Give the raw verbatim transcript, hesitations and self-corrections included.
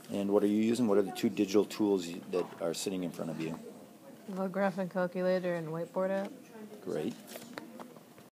And what are you using? What are the two digital tools you, that are sitting in front of you? Low graphic calculator and whiteboard app. Great.